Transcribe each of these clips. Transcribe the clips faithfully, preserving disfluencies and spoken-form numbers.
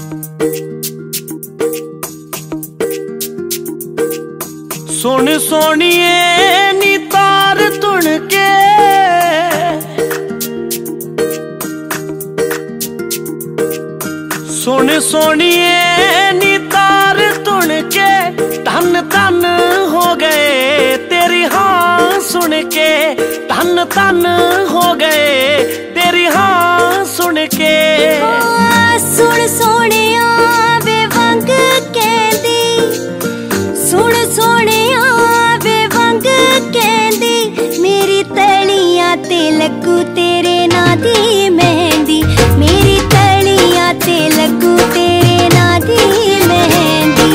सुन सोनिए नी तार तुन के, सुन सोनिए नी तार तुन के, धन धन हो गए तेरी हाँ सुन के, धन धन हो गए तेरी हाँ सुन के। सुन सोनिया वे वंग कहंदी, सुन सोनिया वे वंग कहंदी, मेरी तलियां ते लगू तेरे ना दी मेहंदी, मेरी तलियां ते लगू तेरे ना दी मेहंदी।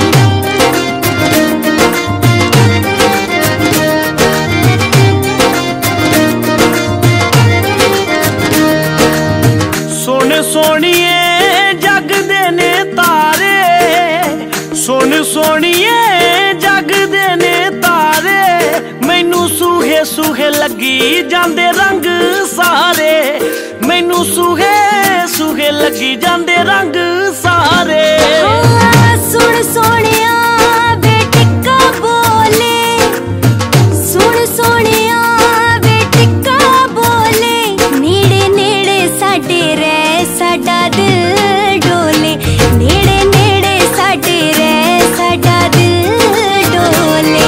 सुन सोनिए जग दे ने तारे, सुन सोनिए जग दे ने तारे, मैनू सूहे सूहे लगी जांदे रंग सारे, मैनू सूहे सूहे लगी जांदे रंग सारे। सुन सोनिया वे टिक्का बोले, सुन सोनिया वे टिक्का बोले, नेड़े नेड़े साडे रह साडा दिल डोले, नेड़े नेड़े साडे रह साडा दिल डोले।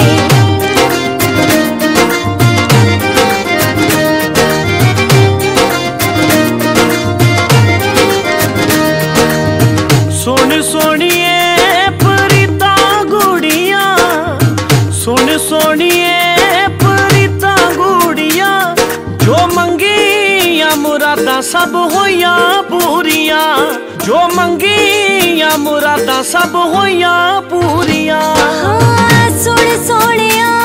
सुन सोनिए परीता गुड़ियां, सुन सोनिए परीता गुड़ियां, जो मंगियां मुरादां सब होइयां पूरियां, जो मंगियां मुरादां सब होइयां पूरियां। सुन सोनिया